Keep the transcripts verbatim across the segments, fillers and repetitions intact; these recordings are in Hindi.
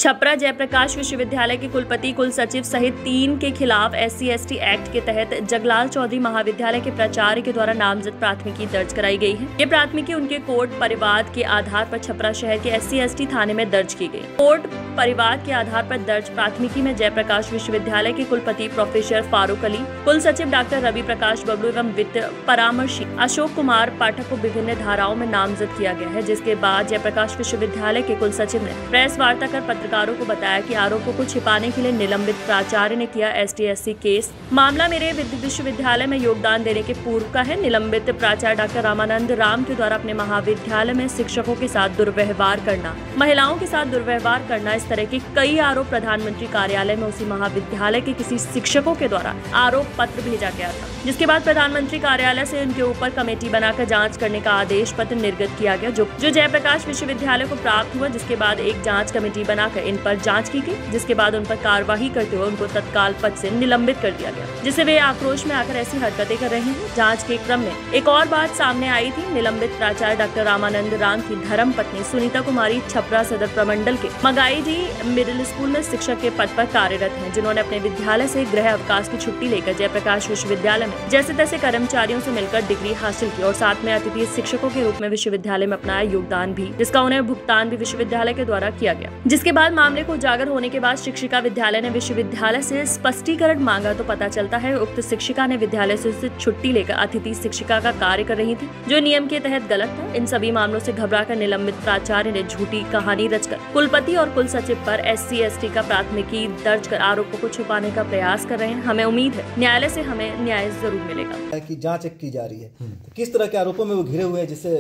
छपरा जयप्रकाश विश्वविद्यालय के कुलपति कुल सचिव सहित तीन के खिलाफ एससी एसटी एक्ट के तहत जगलाल चौधरी महाविद्यालय के प्राचार्य के द्वारा नामजद प्राथमिकी दर्ज कराई गई है। ये प्राथमिकी उनके कोर्ट परिवाद के आधार पर छपरा शहर के एससी एसटी थाने में दर्ज की गई। कोर्ट परिवाद के आधार पर दर्ज प्राथमिकी में जयप्रकाश विश्वविद्यालय के कुलपति प्रोफेसर फारूक अली, कुल सचिव डॉक्टर रवि प्रकाश बबलू एवं वित्त परामर्शी अशोक कुमार पाठक को विभिन्न धाराओं में नामजद किया गया है। जिसके बाद जयप्रकाश विश्वविद्यालय के कुल सचिव ने प्रेस वार्ता कर पत्रकारों को बताया कि आरोपों को छिपाने के लिए निलंबित प्राचार्य ने किया एसटी एससी केस। मामला मेरे विश्वविद्यालय में योगदान देने के पूर्व का है। निलंबित प्राचार्य डॉक्टर रामानंद राम के द्वारा अपने महाविद्यालय में शिक्षकों के साथ दुर्व्यवहार करना, महिलाओं के साथ दुर्व्यवहार करना, इस तरह के कई आरोप प्रधानमंत्री कार्यालय में उसी महाविद्यालय के किसी शिक्षकों के द्वारा आरोप पत्र भेजा गया था। जिसके बाद प्रधानमंत्री कार्यालय से उनके ऊपर कमेटी बनाकर जांच करने का आदेश पत्र निर्गत किया गया, जो जो जयप्रकाश विश्वविद्यालय को प्राप्त हुआ। जिसके बाद एक जांच कमेटी बनाकर इन पर जांच की गई, जिसके बाद उन पर कार्यवाही करते हुए उनको तत्काल पद से निलंबित कर दिया गया, जिससे वे आक्रोश में आकर ऐसी हरकतें कर रहे हैं। जांच के क्रम में एक और बात सामने आई थी। निलंबित प्राचार्य डॉक्टर रामानंद राम की धर्म पत्नी सुनीता कुमारी छपरा सदर प्रमंडल के मगाईडी मिडिल स्कूल में शिक्षक के पद पर कार्यरत हैं, जिन्होंने अपने विद्यालय से गृह अवकाश की छुट्टी लेकर जयप्रकाश विश्वविद्यालय में जैसे तैसे कर्मचारियों से मिलकर डिग्री हासिल की और साथ में अतिथि शिक्षकों के रूप में विश्वविद्यालय में अपना योगदान भी, जिसका उन्हें भुगतान भी विश्वविद्यालय के द्वारा किया गया। जिसके बाद मामले को उजागर होने के बाद शिक्षिका विद्यालय ने विश्वविद्यालय से स्पष्टीकरण मांगा तो पता चलता है उक्त शिक्षिका ने विद्यालय से छुट्टी लेकर अतिथि शिक्षिका का कार्य कर रही थी, जो नियम के तहत गलत था। इन सभी मामलों से घबराकर निलंबित प्राचार्य ने झूठी कहानी रचकर कुलपति और कुल सचिव पर एससी एसटी का प्राथमिकी दर्ज कर आरोपों को छुपाने का प्रयास कर रहे हैं। हमें उम्मीद है न्यायालय से हमें न्याय जरूर मिलेगा। कि जांच की जा रही है, तो किस तरह के आरोपों में वो घिरे हुए हैं जिससे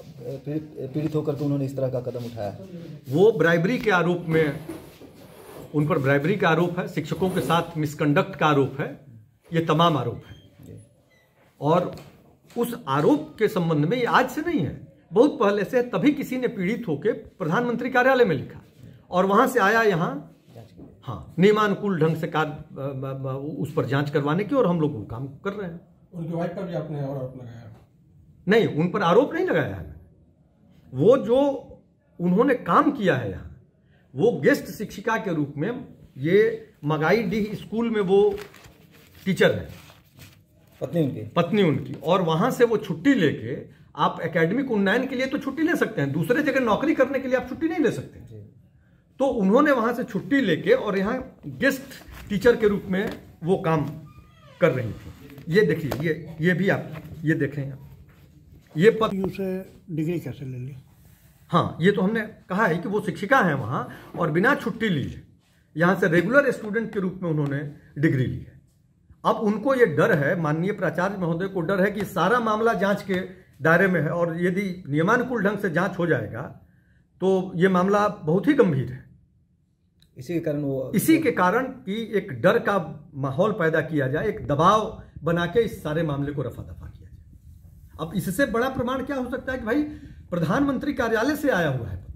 पीड़ित होकर के उन्होंने इस तरह का कदम उठाया? वो ब्राइबरी के आरोप में, उन पर ब्राइबरी का आरोप है, शिक्षकों के साथ मिसकंडक्ट का आरोप है, ये तमाम आरोप है। और उस आरोप के संबंध में ये आज से नहीं है, बहुत पहले से। तभी किसी ने पीड़ित होकर प्रधानमंत्री कार्यालय में लिखा और वहां से आया यहाँ, हाँ, नियमानुकूल ढंग से कार्य उस पर जांच करवाने की, और हम लोग वो काम कर रहे हैं। उनकी वाइफ पर भी आपने और आरोप लगाया? नहीं, उन पर आरोप नहीं लगाया है। वो जो उन्होंने काम किया है यहाँ, वो गेस्ट शिक्षिका के रूप में, ये मगाईडी स्कूल में वो टीचर है, पत्नी उनकी पत्नी उनकी और वहां से वो छुट्टी लेके, आप एकेडमिक उन्नयन के लिए तो छुट्टी ले सकते हैं, दूसरे जगह नौकरी करने के लिए आप छुट्टी नहीं ले सकते। तो उन्होंने वहां से छुट्टी लेके और यहाँ गेस्ट टीचर के रूप में वो काम कर रही थी। ये देखिए, ये ये भी आप ये देखें, ये पद उसे डिग्री कैसे ले ली? हाँ, ये तो हमने कहा है कि वो शिक्षिका हैं वहां और बिना छुट्टी लिए यहाँ से रेगुलर स्टूडेंट के रूप में उन्होंने डिग्री ली है। अब उनको ये डर है, माननीय प्राचार्य महोदय को डर है कि सारा मामला जांच के दायरे में है, और यदि नियमानुकूल ढंग से जांच हो जाएगा तो ये मामला बहुत ही गंभीर है। इसी के कारण वो इसी के कारण कि एक डर का माहौल पैदा किया जाए, एक दबाव बना के इस सारे मामले को रफा दफा किया जाए। अब इससे बड़ा प्रमाण क्या हो सकता है कि भाई प्रधानमंत्री कार्यालय से आया हुआ है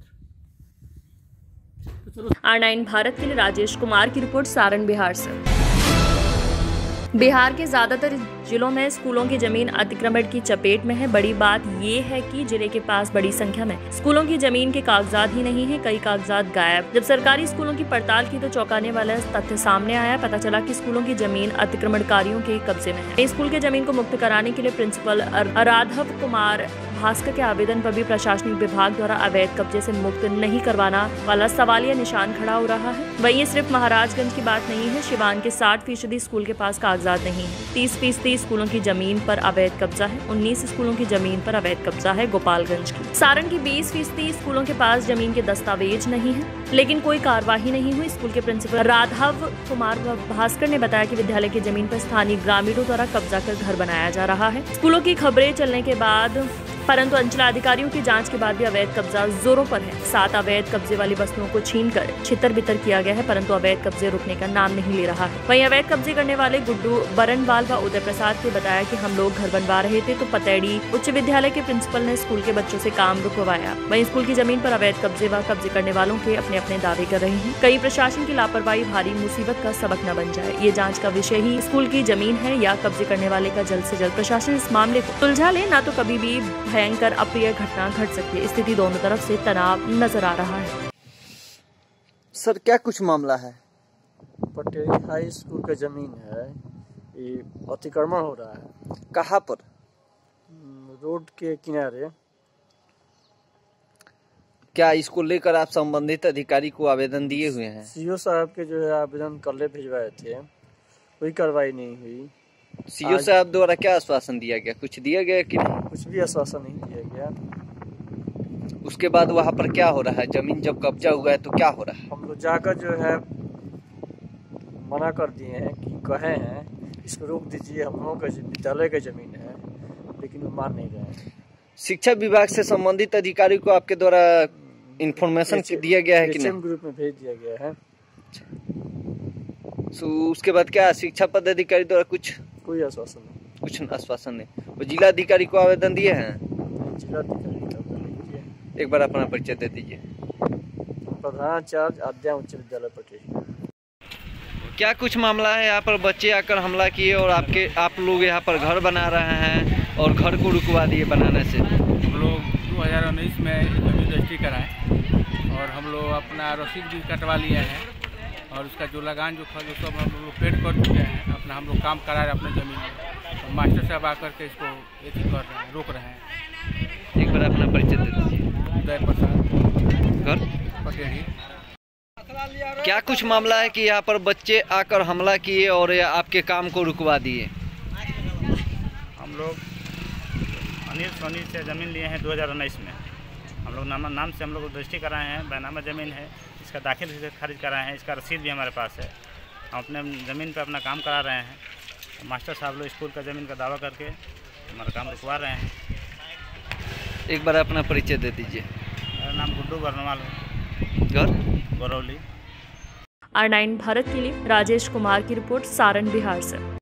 पत्र। आर नाइन भारत के लिए राजेश कुमार की रिपोर्ट, सारण, बिहार से। बिहार के ज्यादातर जिलों में स्कूलों की जमीन अतिक्रमण की चपेट में है। बड़ी बात ये है कि जिले के पास बड़ी संख्या में स्कूलों की जमीन के कागजात ही नहीं है, कई कागजात गायब। जब सरकारी स्कूलों की पड़ताल की तो चौंकाने वाला तथ्य सामने आया। पता चला कि स्कूलों की जमीन अतिक्रमणकारियों के कब्जे में है। स्कूल की जमीन को मुक्त कराने के लिए प्रिंसिपल राघव कुमार भास्कर के आवेदन पर भी प्रशासनिक विभाग द्वारा अवैध कब्जे से मुक्त नहीं करवाना वाला सवालिया निशान खड़ा हो रहा है। वहीं ये सिर्फ महाराजगंज की बात नहीं है। सिवान के साठ फीसदी स्कूल के पास कागजात नहीं है। तीस फीसदी स्कूलों की जमीन पर अवैध कब्जा है। उन्नीस स्कूलों की जमीन पर अवैध कब्जा है गोपालगंज की। सारण की बीस फीसदी स्कूलों के पास जमीन के दस्तावेज नहीं है, लेकिन कोई कार्यवाही नहीं हुई। स्कूल के प्रिंसिपल राघव कुमार भास्कर ने बताया कि विद्यालय की जमीन पर स्थानीय ग्रामीणों द्वारा कब्जा कर घर बनाया जा रहा है। स्कूलों की खबरें चलने के बाद परंतु अंचलाधिकारियों की जांच के बाद भी अवैध कब्जा जोरों पर है। सात अवैध कब्जे वाली वस्तुओं को छीनकर छितर बितर किया गया है, परंतु अवैध कब्जे रुकने का नाम नहीं ले रहा है। वहीं अवैध कब्जे करने वाले गुड्डू बरनवाल व उदय प्रसाद ने बताया कि हम लोग घर बनवा रहे थे तो पतैड़ी उच्च विद्यालय के प्रिंसिपल ने स्कूल के बच्चों से काम रुकवाया। वहीं स्कूल की जमीन पर अवैध कब्जे व कब्जे करने वालों के अपने अपने दावे कर रहे हैं। कई प्रशासन की लापरवाही भारी मुसीबत का सबक न बन जाए, ये जाँच का विषय ही स्कूल की जमीन है या कब्जे करने वाले का जल्द से जल्द प्रशासन इस मामले को सुलझा ले, न तो कभी भी भयंकर अप्रिय घटना घट सकती है। स्थिति दोनों तरफ से तनाव नजर आ रहा है। सर क्या कुछ मामला है? पटेरी हाई स्कूल का जमीन है, ये अतिक्रमण हो रहा है। कहाँ पर? रोड के किनारे। क्या इसको लेकर आप संबंधित अधिकारी को आवेदन दिए हुए हैं? सीओ साहब के जो है आवेदन कल भिजवाए थे, कोई कार्रवाई नहीं हुई। सीओ साहब द्वारा क्या आश्वासन दिया गया? कुछ दिया गया कि नहीं? कुछ भी आश्वासन नहीं दिया गया। उसके बाद वहाँ पर क्या हो रहा है? जमीन जब कब्जा हुआ है तो क्या हो रहा है? हम लोग जाकर जो है मना कर दिए हैं कि कहे हैं इसको रोक दीजिए, हम लोगों का विद्यालय का जमीन है, लेकिन वो मान नहीं रहे हैं। शिक्षा विभाग से संबंधित अधिकारी को आपके द्वारा इंफॉर्मेशन दिया गया है कि नहीं? ग्रुप में भेज दिया गया है। सो उसके बाद क्या शिक्षा पदाधिकारी द्वारा कुछ कोई आश्वासन नहीं? कुछ आश्वासन नहीं। वो जिला अधिकारी को आवेदन दिए हैं? जिला अधिकारी एक बार अपना परिचय दे दीजिए। प्रधानाचार्य आद्या उच्च विद्यालय पटेरी। क्या कुछ मामला है? यहाँ पर बच्चे आकर हमला किए और आपके आप लोग यहाँ पर घर बना रहे हैं और घर को रुकवा दिए बनाने से। हम लोग दो हज़ार उन्नीस में जमीन रजिस्ट्री कराएं और हम लोग अपना रसीद भी कटवा लिए हैं और उसका जो लगान जो खर्च सब हम लोग पेड कर चुके हैं। अपना हम लोग काम करा रहे हैं अपने ज़मीन में। तो मास्टर साहब आकर के इसको ये कर रहे हैं, रोक रहे हैं। एक बार अपना परिचय दे दीजिए। उदय प्रसाद, घर पटेरी। क्या कुछ मामला है कि यहाँ पर बच्चे आकर हमला किए और आपके काम को रुकवा दिए? हम लोग अनिल सोनी से ज़मीन लिए हैं दो हज़ार उन्नीस में। हम लोग नाम नाम से हम लोग रजिस्ट्री कराए हैं, बैनामा ज़मीन है, इसका दाखिल से खारिज कराए हैं, इसका रसीद भी हमारे पास है। हम अपने ज़मीन पे अपना काम करा रहे हैं। मास्टर साहब लोग स्कूल का ज़मीन का दावा करके हमारा काम रुकवा रहे हैं। एक बार अपना परिचय दे दीजिए। मेरा नाम गुड्डू बर्नवाल है, घर गौरवली। आर नाइन भारत के लिए राजेश कुमार की रिपोर्ट, सारण बिहार से।